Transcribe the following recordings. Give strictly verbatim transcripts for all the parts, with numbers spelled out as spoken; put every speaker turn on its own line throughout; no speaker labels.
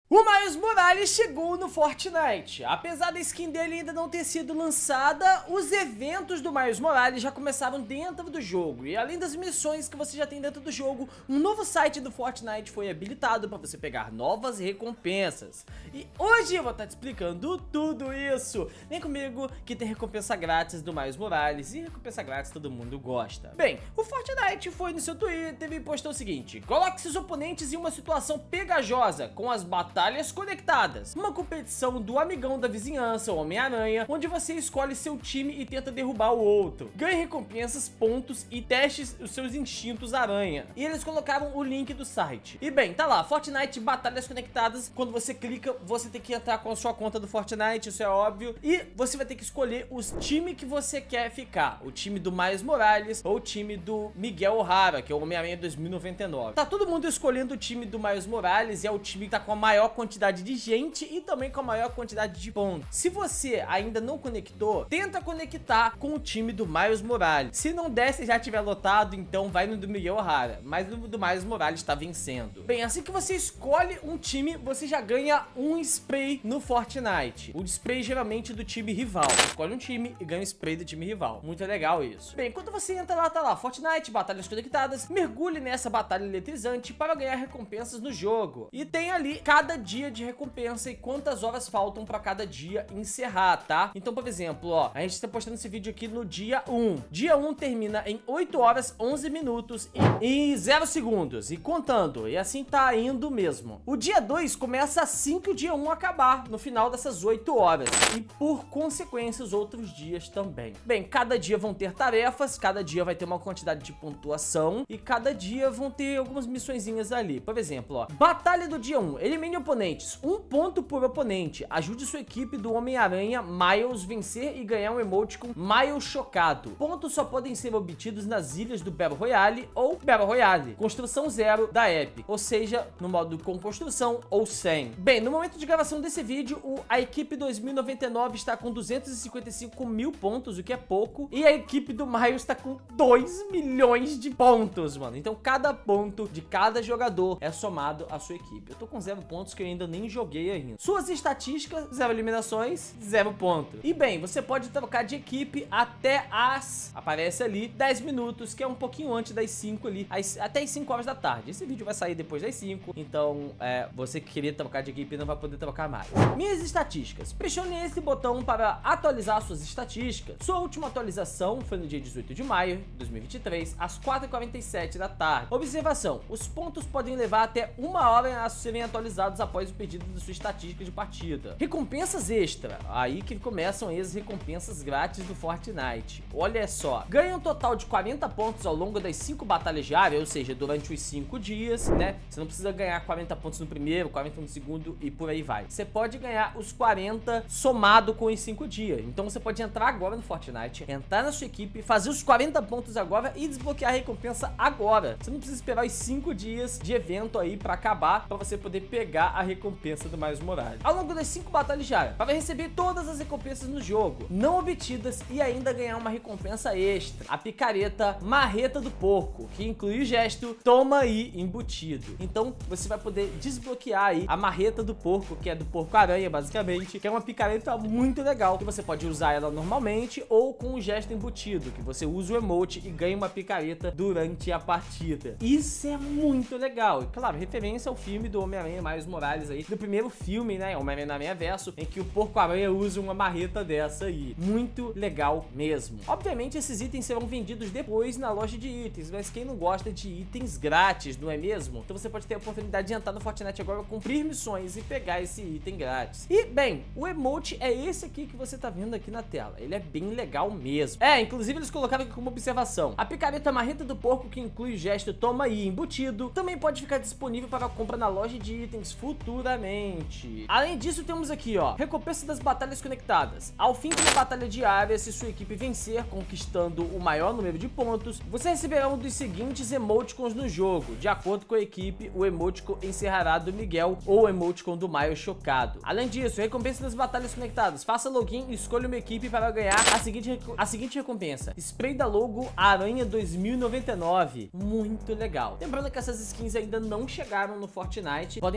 O Miles Morales chegou no Fortnite. Apesar da skin dele ainda não ter sido lançada, os eventos do Miles Morales já começaram dentro do jogo. E além das missões que você já tem dentro do jogo, um novo site do Fortnite foi habilitado para você pegar novas recompensas. E hoje eu vou estar te explicando tudo isso. Vem comigo que tem recompensa grátis do Miles Morales, e recompensa grátis todo mundo gosta. Bem, o Fortnite foi no seu Twitter e postou o seguinte: coloque seus oponentes em uma situação pegajosa com as batalhas Batalhas Conectadas, uma competição do amigão da vizinhança, o Homem-Aranha, onde você escolhe seu time e tenta derrubar o outro. Ganhe recompensas, pontos e teste os seus instintos aranha. E eles colocaram o link do site. E bem, tá lá, Fortnite Batalhas Conectadas. Quando você clica, você tem que entrar com a sua conta do Fortnite, isso é óbvio. E você vai ter que escolher os times que você quer ficar. O time do Miles Morales ou o time do Miguel O'Hara, que é o Homem-Aranha dois mil e noventa e nove. Tá todo mundo escolhendo o time do Miles Morales e é o time que tá com a maior quantidade de gente e também com a maior quantidade de pontos. Se você ainda não conectou, tenta conectar com o time do Miles Morales. Se não der, se já tiver lotado, então vai no do Miguel O'Hara, mas no do Miles Morales tá vencendo. Bem, assim que você escolhe um time, você já ganha um spray no Fortnite. O spray geralmente do time rival. Você escolhe um time e ganha um spray do time rival. Muito legal isso. Bem, quando você entra lá, tá lá, Fortnite, Batalhas Conectadas, mergulhe nessa batalha eletrizante para ganhar recompensas no jogo. E tem ali cada dia de recompensa e quantas horas faltam para cada dia encerrar, tá? Então, por exemplo, ó, a gente tá postando esse vídeo aqui no dia um. Dia um termina em oito horas, onze minutos e, e zero segundos. E contando. E assim tá indo mesmo. O dia dois começa assim que o dia um acabar, no final dessas oito horas. E por consequência, os outros dias também. Bem, cada dia vão ter tarefas, cada dia vai ter uma quantidade de pontuação e cada dia vão ter algumas missõezinhas ali. Por exemplo, ó, batalha do dia um. Elimine oponentes, um ponto por oponente. Ajude sua equipe do Homem-Aranha Miles vencer e ganhar um emoticon Miles chocado. Pontos só podem ser obtidos nas ilhas do Battle Royale ou Battle Royale. Construção zero da Epic, ou seja, no modo com construção ou sem. Bem, no momento de gravação desse vídeo, o, a equipe dois mil e noventa e nove está com duzentos e cinquenta e cinco mil pontos, o que é pouco, e a equipe do Miles está com dois milhões de pontos, mano. Então cada ponto de cada jogador é somado à sua equipe. Eu tô com zero pontos que eu ainda nem joguei ainda. Suas estatísticas, zero eliminações, zero ponto. E bem, você pode trocar de equipe até as, aparece ali, dez minutos, que é um pouquinho antes das cinco ali, as, até as cinco horas da tarde. Esse vídeo vai sair depois das cinco, então é, você que queria trocar de equipe não vai poder trocar mais. Minhas estatísticas. Pressione esse botão para atualizar suas estatísticas. Sua última atualização foi no dia dezoito de maio de dois mil e vinte e três, às quatro e quarenta e sete da tarde. Observação, os pontos podem levar até uma hora a serem atualizados após o pedido da sua estatística de partida. Recompensas extra, aí que começam as recompensas grátis do Fortnite. Olha só, ganha um total de quarenta pontos ao longo das cinco batalhas diárias, ou seja, durante os cinco dias, né? Você não precisa ganhar quarenta pontos no primeiro, quarenta no segundo e por aí vai. Você pode ganhar os quarenta somado com os cinco dias. Então você pode entrar agora no Fortnite, entrar na sua equipe, fazer os quarenta pontos agora e desbloquear a recompensa agora. Você não precisa esperar os cinco dias de evento aí pra acabar, pra você poder pegar a recompensa do Miles Morales. Ao longo das cinco batalhas diárias, para receber todas as recompensas no jogo, não obtidas, e ainda ganhar uma recompensa extra, a picareta Marreta do Porco, que inclui o gesto toma aí embutido. Então você vai poder desbloquear aí a Marreta do Porco, que é do Porco Aranha basicamente, que é uma picareta muito legal, que você pode usar ela normalmente ou com o gesto embutido, que você usa o emote e ganha uma picareta durante a partida. Isso é muito legal. E claro, referência ao filme do Homem-Aranha Miles Morales aí, do primeiro filme, né, Homem-Aranha Verso, em que o Porco-Aranha usa uma marreta dessa aí. Muito legal mesmo. Obviamente esses itens serão vendidos depois na loja de itens, mas quem não gosta de itens grátis, não é mesmo? Então você pode ter a oportunidade de entrar no Fortnite agora, cumprir missões e pegar esse item grátis. E bem, o emote é esse aqui que você tá vendo aqui na tela. Ele é bem legal mesmo. É, inclusive eles colocaram aqui como observação: a picareta Marreta do Porco, que inclui o gesto toma aí embutido, também pode ficar disponível para compra na loja de itens futuramente. Além disso, temos aqui, ó, recompensa das batalhas conectadas. Ao fim de uma batalha diária, se sua equipe vencer, conquistando o maior número de pontos, você receberá um dos seguintes emoticons no jogo. De acordo com a equipe, o emoticon encerrará do Miguel ou o emoticon do Miles chocado. Além disso, recompensa das batalhas conectadas. Faça login e escolha uma equipe para ganhar a seguinte, a seguinte recompensa: spray da logo Aranha dois mil e noventa e nove. Muito legal. Lembrando que essas skins ainda não chegaram no Fortnite, podem estar chegando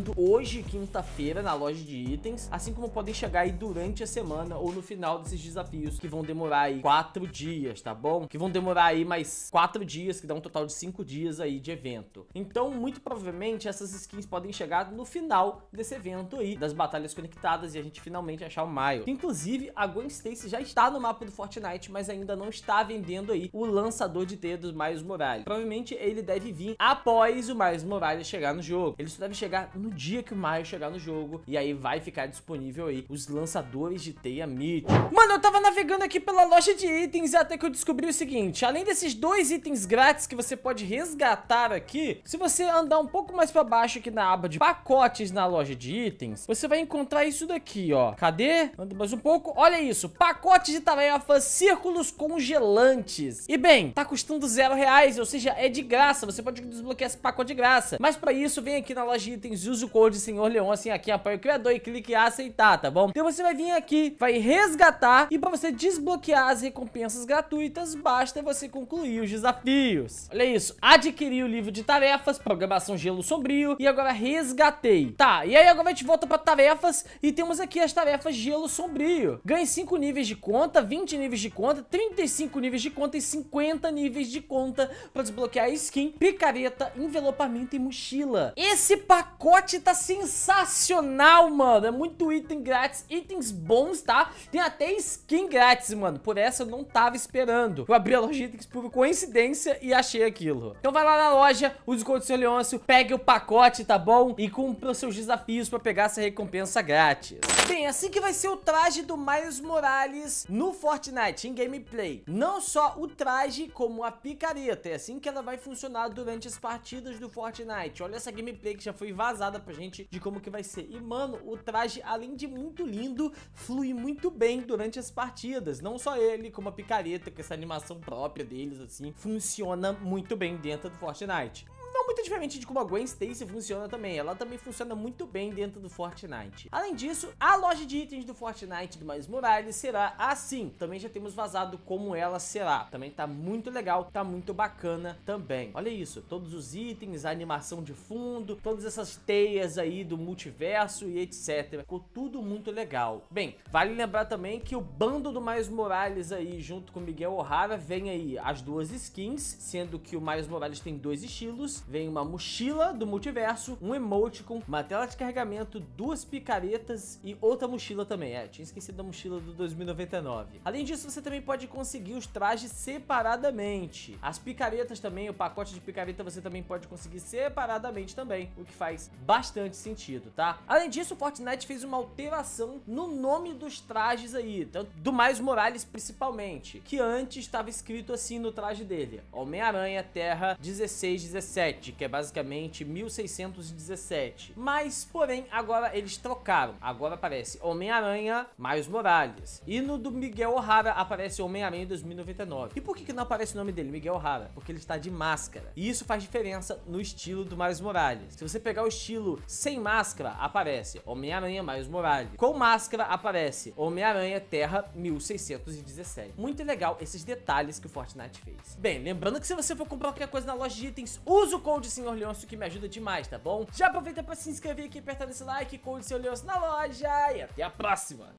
chegando hoje, quinta-feira, na loja de itens, assim como podem chegar aí durante a semana ou no final desses desafios, que vão demorar aí quatro dias, tá bom? Que vão demorar aí mais quatro dias, que dá um total de cinco dias aí de evento. Então, muito provavelmente, essas skins podem chegar no final desse evento aí, das batalhas conectadas, e a gente finalmente achar o Miles. Inclusive, a Gwen Stacy já está no mapa do Fortnite, mas ainda não está vendendo aí o lançador de teia dos Miles Morales. Provavelmente ele deve vir após o Miles Morales chegar no jogo. Ele só deve chegar no dia que o Miles chegar no jogo, e aí vai ficar disponível aí os lançadores de teia mítica. Mano, eu tava navegando aqui pela loja de itens até que eu descobri o seguinte: além desses dois itens grátis que você pode resgatar aqui, se você andar um pouco mais pra baixo aqui na aba de pacotes na loja de itens, você vai encontrar isso daqui, ó. Cadê? Anda mais um pouco. Olha isso, pacotes de tarefas, círculos congelantes. E bem, tá custando zero reais, ou seja, é de graça. Você pode desbloquear esse pacote de graça. Mas pra isso, vem aqui na loja de itens e usa o código Senhor Leon, assim, aqui apoia o criador e clique em aceitar, tá bom? Então você vai vir aqui, vai resgatar, e pra você desbloquear as recompensas gratuitas, basta você concluir os desafios. Olha isso, adquirir o livro de tarefas, programação Gelo Sombrio, e agora resgatei. Tá, e aí agora a gente volta pra tarefas, e temos aqui as tarefas Gelo Sombrio. Ganhe cinco níveis de conta, vinte níveis de conta, trinta e cinco níveis de conta e cinquenta níveis de conta pra desbloquear skin, picareta, envelopamento e mochila. Esse pacote tá sensacional, mano. É muito item grátis, itens bons, tá? Tem até skin grátis, mano. Por essa eu não tava esperando. Eu abri a loja de itens por coincidência e achei aquilo. Então vai lá na loja, use o código Senhor Leôncio, pegue o pacote, tá bom? E cumpra os seus desafios pra pegar essa recompensa grátis. Bem, assim que vai ser o traje do Miles Morales no Fortnite, em gameplay. Não só o traje, como a picareta. É assim que ela vai funcionar durante as partidas do Fortnite. Olha essa gameplay que já foi vazada pra gente de como que vai ser. E, mano, o traje, além de muito lindo, flui muito bem durante as partidas. Não só ele, como a picareta, com essa animação própria deles, assim, funciona muito bem dentro do Fortnite. Não muito diferente de como a Gwen Stacy funciona também. Ela também funciona muito bem dentro do Fortnite. Além disso, a loja de itens do Fortnite do Miles Morales será assim. Também já temos vazado como ela será. Também tá muito legal, tá muito bacana também. Olha isso, todos os itens, a animação de fundo, todas essas teias aí do multiverso e etcétera. Ficou tudo muito legal. Bem, vale lembrar também que o bando do Miles Morales aí, junto com Miguel O'Hara, vem aí as duas skins, sendo que o Miles Morales tem dois estilos. Vem uma mochila do multiverso, um emoticon, uma tela de carregamento, duas picaretas e outra mochila também. É, tinha esquecido da mochila do dois mil e noventa e nove. Além disso, você também pode conseguir os trajes separadamente. As picaretas também, o pacote de picareta você também pode conseguir separadamente também, o que faz bastante sentido, tá? Além disso, o Fortnite fez uma alteração no nome dos trajes aí, do Miles Morales principalmente, que antes estava escrito assim no traje dele: Homem-Aranha Terra dezesseis dezessete, que é basicamente mil seiscentos e dezessete. Mas, porém, agora eles trocaram. Agora aparece Homem-Aranha Miles Morales. E no do Miguel O'Hara aparece Homem-Aranha dois mil e noventa e nove. E por que que não aparece o nome dele, Miguel O'Hara? Porque ele está de máscara. E isso faz diferença no estilo do Miles Morales. Se você pegar o estilo sem máscara, aparece Homem-Aranha Miles Morales. Com máscara, aparece Homem-Aranha Terra mil seiscentos e dezessete. Muito legal esses detalhes que o Fortnite fez. Bem, lembrando que se você for comprar qualquer coisa na loja de itens, usa o código Senhor Leôncio, que me ajuda demais, tá bom? Já aperta pra se inscrever aqui, apertar esse like, código Senhor Leôncio na loja, e até a próxima!